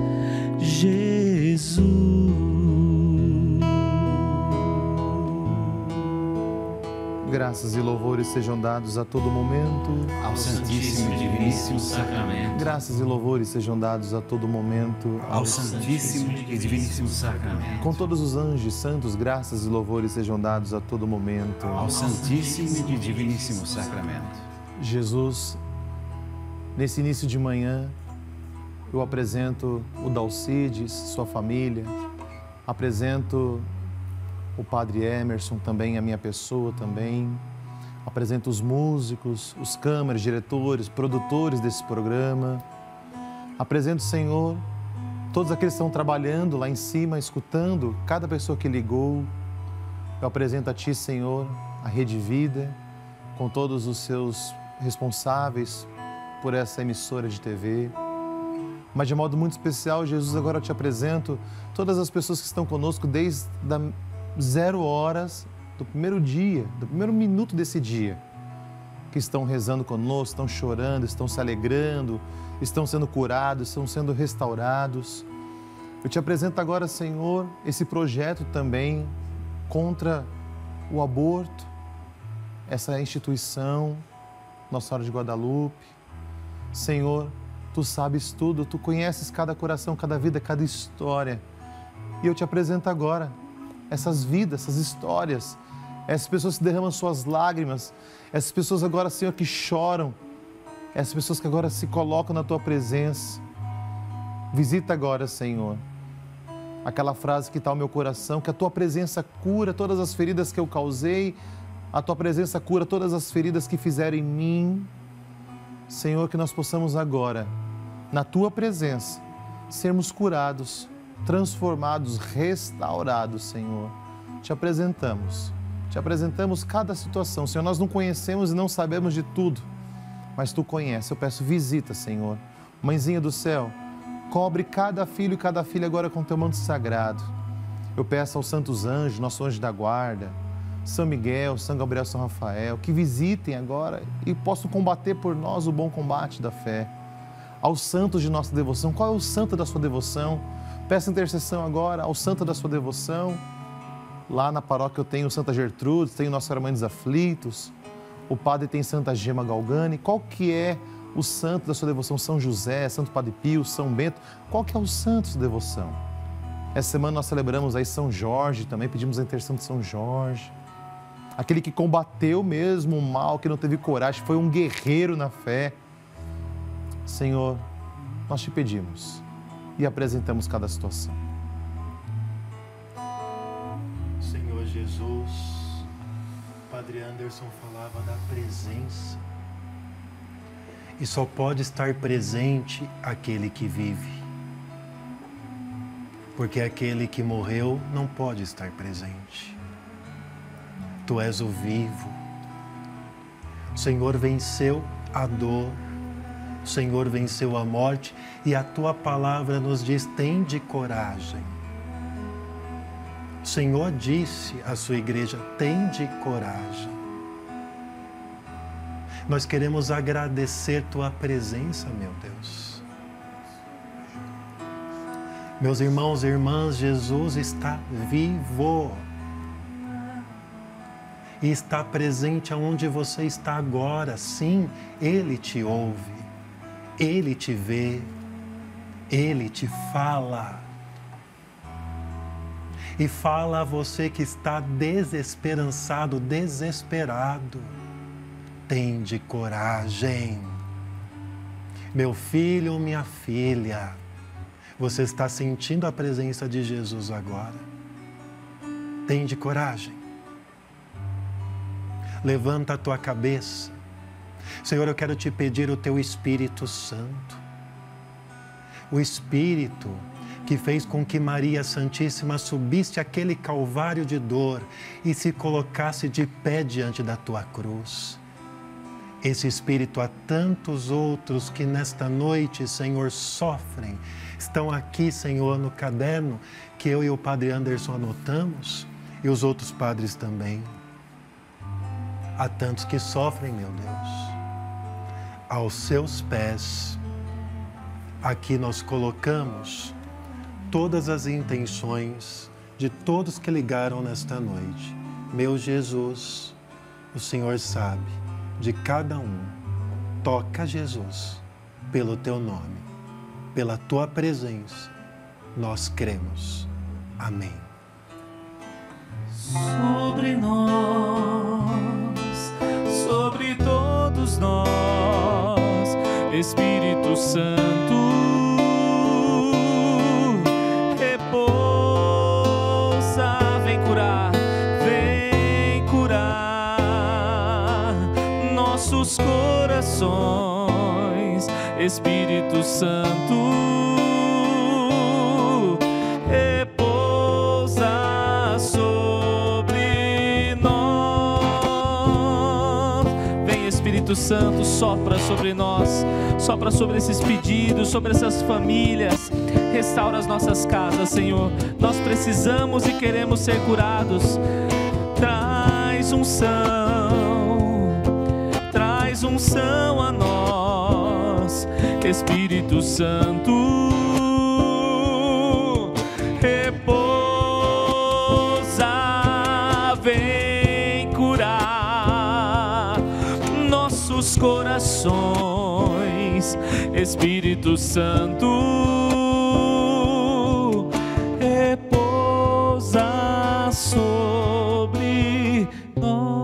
Jesus. Graças e louvores sejam dados a todo momento Ao Santíssimo e Diviníssimo Sacramento. Graças e louvores sejam dados a todo momento Ao Santíssimo e Diviníssimo Sacramento. Com todos os anjos santos, graças e louvores sejam dados a todo momento Ao Santíssimo e Diviníssimo Sacramento. Jesus, nesse início de manhã, eu apresento o Dalcides, sua família, apresento o Padre Emerson também, a minha pessoa também, apresento os músicos, os câmeras, diretores, produtores desse programa, apresento, Senhor, todos aqueles que estão trabalhando lá em cima, escutando cada pessoa que ligou. Eu apresento a Ti, Senhor, a Rede Vida, com todos os seus responsáveis por essa emissora de TV. Mas de modo muito especial, Jesus, agora eu te apresento todas as pessoas que estão conosco desde a 0 horas do primeiro dia, do primeiro minuto desse dia, que estão rezando conosco, estão chorando, estão se alegrando, estão sendo curados, estão sendo restaurados. Eu te apresento agora, Senhor, esse projeto também contra o aborto, essa instituição, Nossa Senhora de Guadalupe. Senhor, Tu sabes tudo, Tu conheces cada coração, cada vida, cada história. E eu te apresento agora essas vidas, essas histórias, essas pessoas que derramam suas lágrimas, essas pessoas agora, Senhor, que choram, essas pessoas que agora se colocam na Tua presença. Visita agora, Senhor, aquela frase que está ao meu coração, que a Tua presença cura todas as feridas que eu causei, a Tua presença cura todas as feridas que fizeram em mim. Senhor, que nós possamos agora, na Tua presença, sermos curados, transformados, restaurados, Senhor. Te apresentamos cada situação. Senhor, nós não conhecemos e não sabemos de tudo, mas Tu conheces. Eu peço visita, Senhor. Mãezinha do céu, cobre cada filho e cada filha agora com Teu manto sagrado. Eu peço aos santos anjos, nosso anjo da guarda, São Miguel, São Gabriel, São Rafael, que visitem agora e possam combater por nós o bom combate da fé. Aos santos de nossa devoção, qual é o santo da sua devoção? Peço intercessão agora ao santo da sua devoção. Lá na paróquia eu tenho Santa Gertrudes, tenho Nossa Senhora Mãe dos Aflitos, o padre tem Santa Gema Galgani. Qual que é o santo da sua devoção? São José, Santo Padre Pio, São Bento. Qual que é o santo de devoção? Essa semana nós celebramos aí São Jorge também, pedimos a intercessão de São Jorge. Aquele que combateu mesmo o mal, que não teve coragem, foi um guerreiro na fé. Senhor, nós te pedimos e apresentamos cada situação. Senhor Jesus, Padre Anderson falava da presença. E só pode estar presente aquele que vive. Porque aquele que morreu não pode estar presente. Tu és o vivo. O Senhor venceu a dor. O Senhor venceu a morte e a Tua palavra nos diz, tende coragem. O Senhor disse à sua igreja, tende coragem. Nós queremos agradecer Tua presença, meu Deus. Meus irmãos e irmãs, Jesus está vivo. E está presente aonde você está agora. Sim, Ele te ouve. Ele te vê, Ele te fala. E fala a você que está desesperançado, desesperado. Tende coragem. Meu filho, minha filha, você está sentindo a presença de Jesus agora? Tende coragem. Levanta a tua cabeça. Senhor, eu quero te pedir o teu Espírito Santo. O Espírito que fez com que Maria Santíssima subisse aquele calvário de dor e se colocasse de pé diante da tua cruz. Esse Espírito há tantos outros que nesta noite, Senhor, sofrem. Estão aqui, Senhor, no caderno que eu e o Padre Anderson anotamos e os outros padres também. Há tantos que sofrem, meu Deus. Aos seus pés, aqui nós colocamos todas as intenções de todos que ligaram nesta noite. Meu Jesus, o Senhor sabe de cada um. Toca, Jesus, pelo teu nome, pela tua presença, nós cremos. Amém. Sobre nós, sobre todos nós, Espírito Santo, repousa, vem curar nossos corações, Espírito Santo, repousa sobre nós. Vem, Espírito Santo, sopra sobre nós, sopra sobre esses pedidos, sobre essas famílias, restaura as nossas casas, Senhor. Nós precisamos e queremos ser curados. Traz unção a nós, Espírito Santo, repousa, vem curar nossos corações, Espírito Santo, repousa sobre nós.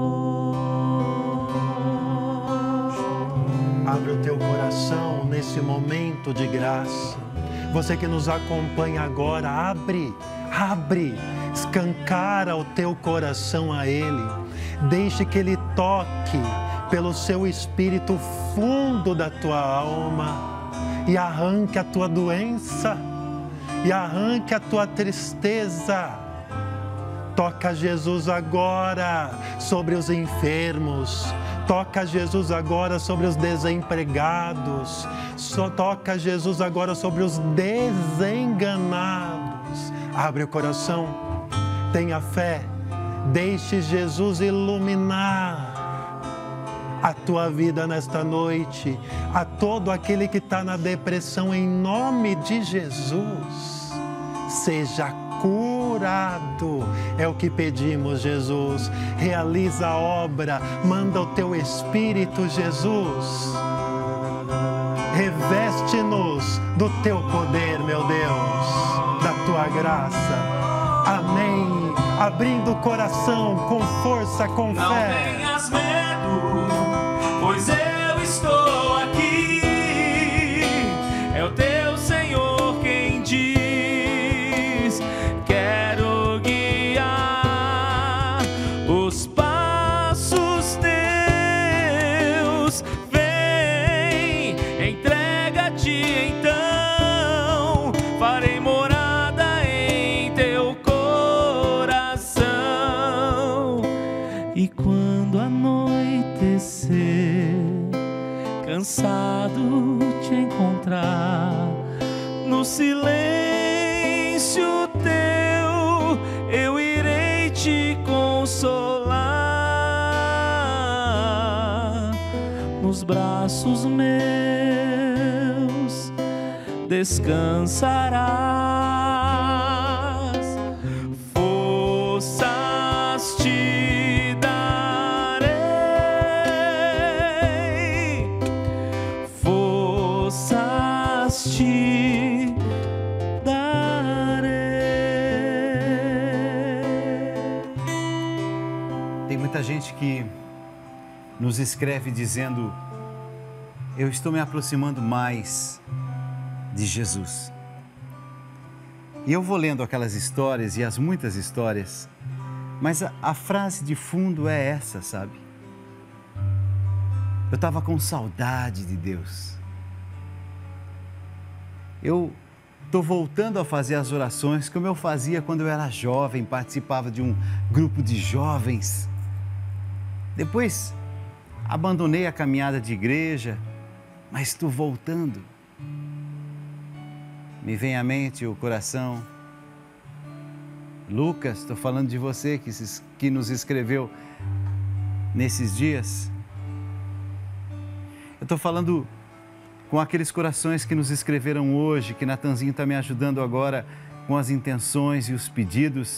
Abre o teu coração nesse momento de graça. Você que nos acompanha agora, abre, escancara o teu coração a Ele. Deixe que Ele toque pelo seu espírito fundo da tua alma e arranque a tua doença, e arranque a tua tristeza. Toca Jesus agora sobre os enfermos. Toca Jesus agora sobre os desempregados. Toca Jesus agora sobre os desenganados. Abre o coração, tenha fé, deixe Jesus iluminar a tua vida nesta noite. A todo aquele que está na depressão, em nome de Jesus, seja curado. É o que pedimos, Jesus. Realiza a obra, manda o teu Espírito, Jesus. Reveste-nos do teu poder, meu Deus, da tua graça. Amém. Abrindo o coração com força, com fé. Não tenhas medo, pois eu estou aqui. É o teu Senhor quem diz: quero guiar os passos teus. Vem, entrega-te então, farei morada em teu coração. E quando anoitecer, cansado te encontrar, no silêncio teu eu irei te consolar. Nos braços meus descansarás, forças te darei, forças te muita gente que nos escreve dizendo: eu estou me aproximando mais de Jesus. E eu vou lendo aquelas histórias e as muitas histórias, mas a frase de fundo é essa, sabe? Eu estava com saudade de Deus. Eu estou voltando a fazer as orações como eu fazia quando eu era jovem, participava de um grupo de jovens. Depois abandonei a caminhada de igreja, mas estou voltando. Me vem à mente o coração. Lucas, estou falando de você que nos escreveu nesses dias. Eu estou falando com aqueles corações que nos escreveram hoje, que Natanzinho está me ajudando agora com as intenções e os pedidos.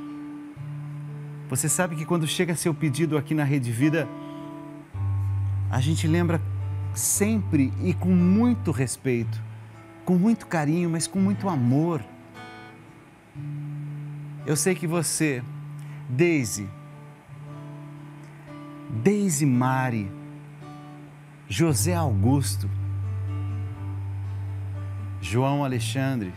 Você sabe que quando chega seu pedido aqui na Rede Vida, a gente lembra sempre e com muito respeito, com muito carinho, mas com muito amor. Eu sei que você, Deise Mari, José Augusto, João Alexandre,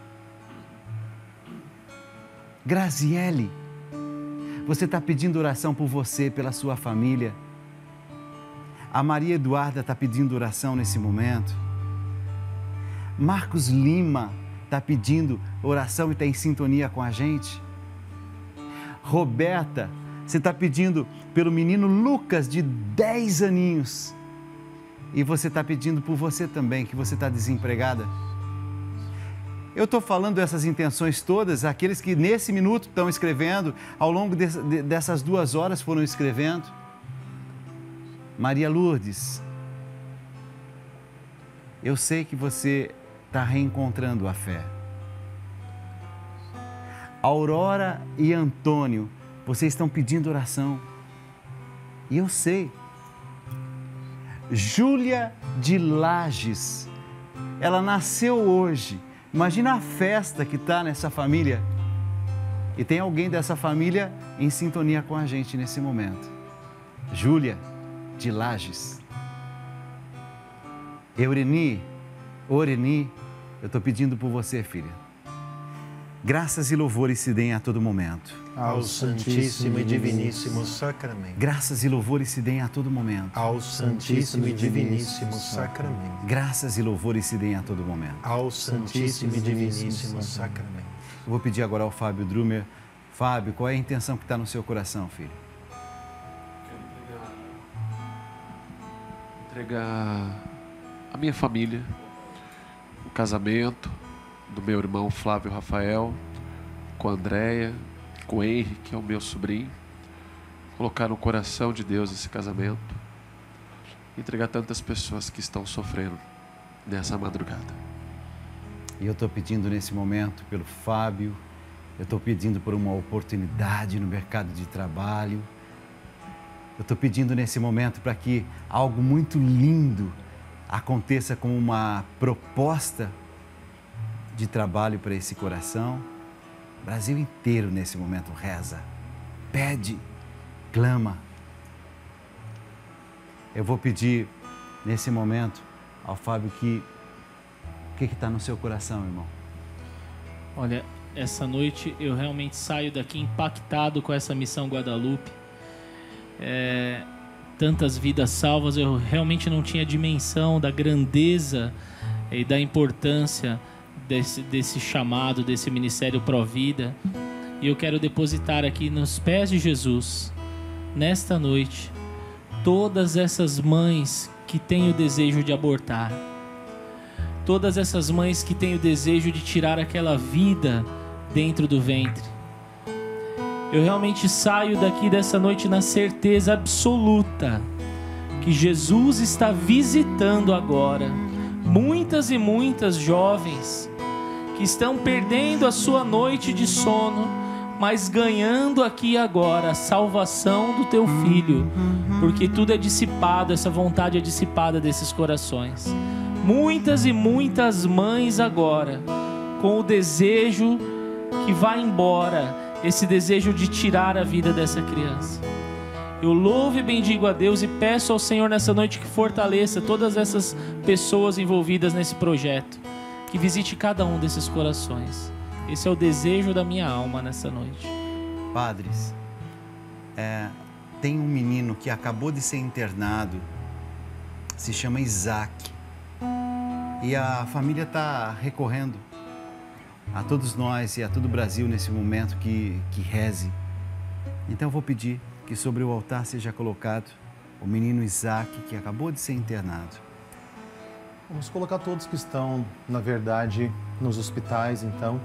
Graziele, você está pedindo oração por você, pela sua família. A Maria Eduarda está pedindo oração nesse momento. Marcos Lima está pedindo oração e está em sintonia com a gente. Roberta, você está pedindo pelo menino Lucas, de 10 aninhos. E você está pedindo por você também, que você está desempregada. Eu estou falando essas intenções todas, aqueles que nesse minuto estão escrevendo, ao longo dessas 2 horas foram escrevendo. Maria Lourdes, eu sei que você está reencontrando a fé. Aurora e Antônio, vocês estão pedindo oração. E eu sei. Júlia de Lages, ela nasceu hoje. Imagina a festa que está nessa família. E tem alguém dessa família em sintonia com a gente nesse momento. Júlia de Lages. Oreni, eu estou pedindo por você, filha. Graças e louvores se deem a todo momento ao Santíssimo e Diviníssimo Sacramento. Graças e louvores se deem a todo momento ao Santíssimo e Diviníssimo Sacramento. Graças e louvores se deem a todo momento ao Santíssimo e Diviníssimo Sacramento. Eu vou pedir agora ao Fábio Drumer. Fábio, qual é a intenção que está no seu coração, filho? Entregar a minha família, o casamento do meu irmão Flávio Rafael, com a Andréia, com o Henry, que é o meu sobrinho. Colocar no coração de Deus esse casamento. Entregar tantas pessoas que estão sofrendo nessa madrugada. E eu estou pedindo nesse momento pelo Fábio, eu estou pedindo por uma oportunidade no mercado de trabalho. Eu estou pedindo nesse momento para que algo muito lindo aconteça como uma proposta de trabalho para esse coração. O Brasil inteiro nesse momento reza, pede, clama. Eu vou pedir nesse momento ao Fábio o que está no seu coração, irmão? Olha, essa noite eu realmente saio daqui impactado com essa missão Guadalupe. Tantas vidas salvas, eu realmente não tinha dimensão da grandeza e da importância desse chamado, desse ministério Provida. E eu quero depositar aqui nos pés de Jesus, nesta noite, todas essas mães que têm o desejo de abortar, todas essas mães que têm o desejo de tirar aquela vida dentro do ventre. Eu realmente saio daqui dessa noite na certeza absoluta que Jesus está visitando agora muitas e muitas jovens que estão perdendo a sua noite de sono, mas ganhando aqui agora a salvação do teu filho, porque tudo é dissipado, essa vontade é dissipada desses corações. Muitas e muitas mães agora, com o desejo que vai embora, esse desejo de tirar a vida dessa criança. Eu louvo e bendigo a Deus e peço ao Senhor nessa noite que fortaleça todas essas pessoas envolvidas nesse projeto, que visite cada um desses corações. Esse é o desejo da minha alma nessa noite. Padres, tem um menino que acabou de ser internado, se chama Isaac, e a família está recorrendo a todos nós e a todo o Brasil nesse momento que reze. Então eu vou pedir que sobre o altar seja colocado o menino Isaac, que acabou de ser internado. Vamos colocar todos que estão, na verdade, nos hospitais, então.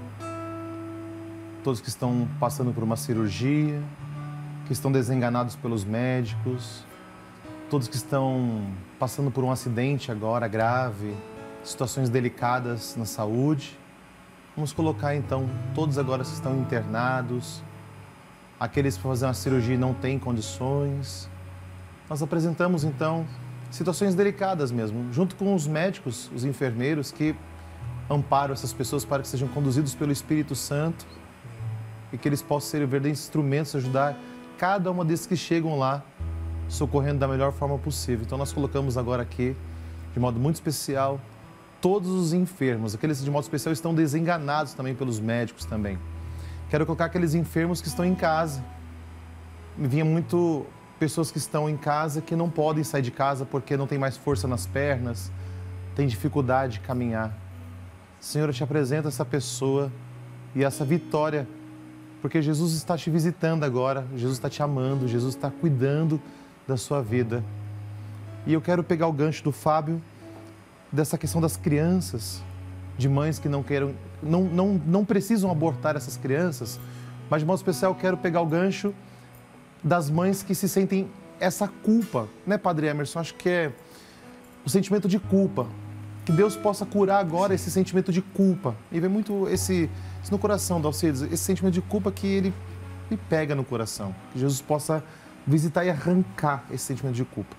Todos que estão passando por uma cirurgia, que estão desenganados pelos médicos, todos que estão passando por um acidente agora grave, situações delicadas na saúde. Vamos colocar, então, todos agora que estão internados, aqueles que para fazer uma cirurgia não têm condições. Nós apresentamos, então, situações delicadas mesmo, junto com os médicos, os enfermeiros que amparam essas pessoas para que sejam conduzidos pelo Espírito Santo e que eles possam ser verdadeiros instrumentos, ajudar cada uma desses que chegam lá, socorrendo da melhor forma possível. Então nós colocamos agora aqui, de modo muito especial, todos os enfermos, aqueles que de modo especial estão desenganados também pelos médicos também. Quero colocar aqueles enfermos que estão em casa. Me vinha muito pessoas que estão em casa que não podem sair de casa porque não tem mais força nas pernas, tem dificuldade de caminhar. Senhor, eu te apresento essa pessoa e essa vitória, porque Jesus está te visitando agora, Jesus está te amando, Jesus está cuidando da sua vida. E eu quero pegar o gancho do Fábio, dessa questão das crianças, de mães que não precisam abortar essas crianças, mas de modo especial eu quero pegar o gancho das mães que se sentem essa culpa, né, Padre Emerson? Acho que é o sentimento de culpa. Que Deus possa curar agora esse sentimento de culpa. E vem muito isso no coração do Alcides, esse sentimento de culpa que ele pega no coração. Que Jesus possa visitar e arrancar esse sentimento de culpa.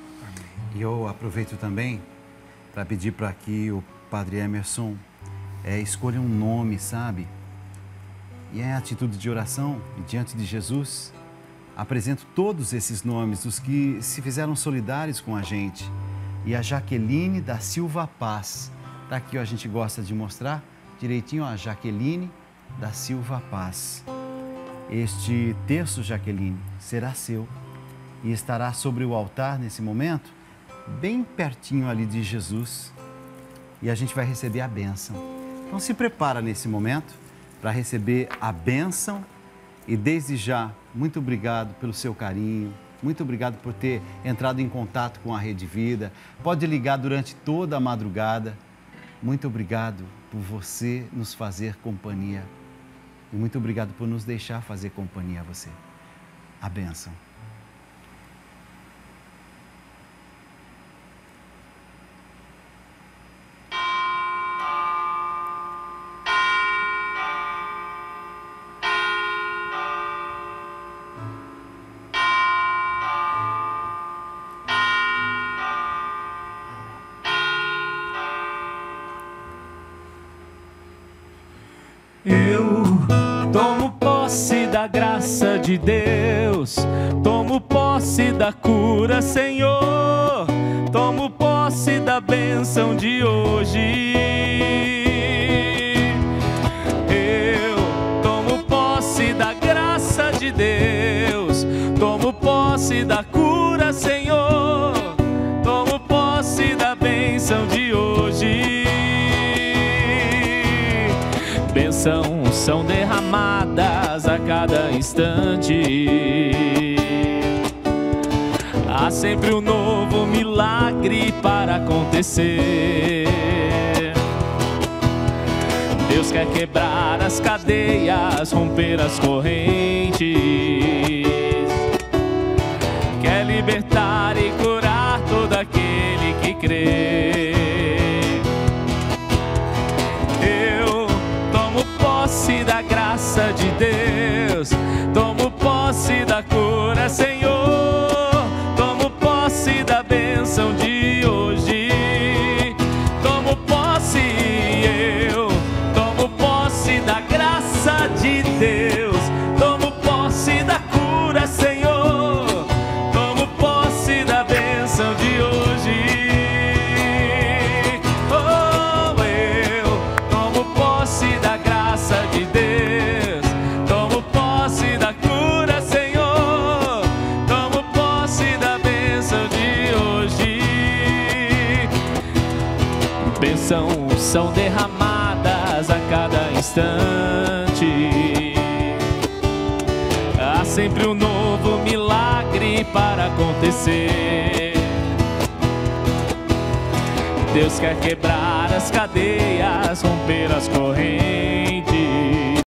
E eu aproveito também para pedir para que o Padre Emerson escolha um nome, sabe? E em atitude de oração, diante de Jesus, apresento todos esses nomes, dos que se fizeram solidários com a gente. E a Jaqueline da Silva Paz. Tá aqui, ó, a gente gosta de mostrar direitinho, ó, a Jaqueline da Silva Paz. Este terço, Jaqueline, será seu e estará sobre o altar nesse momento, bem pertinho ali de Jesus. E a gente vai receber a bênção. Então se prepara nesse momento para receber a bênção e desde já, muito obrigado pelo seu carinho, muito obrigado por ter entrado em contato com a Rede Vida. Pode ligar durante toda a madrugada. Muito obrigado por você nos fazer companhia e muito obrigado por nos deixar fazer companhia a você. A bênção. Eu tomo posse da graça de Deus, tomo posse da cura, Senhor, tomo posse da bênção de hoje. Eu tomo posse da graça de Deus, tomo posse da cura, Senhor, tomo posse da bênção de hoje. Bênçãos são derramadas a cada instante. Há sempre um novo milagre para acontecer. Deus quer quebrar as cadeias, romper as correntes. Quer libertar e curar todo aquele que crê. Posse da graça de Deus, tomo posse da cura, Senhor, tomo posse da bênção de hoje, tomo posse, eu tomo posse da graça de Deus, tomo posse da cura, Senhor, são derramadas a cada instante. Há sempre um novo milagre para acontecer. Deus quer quebrar as cadeias, romper as correntes.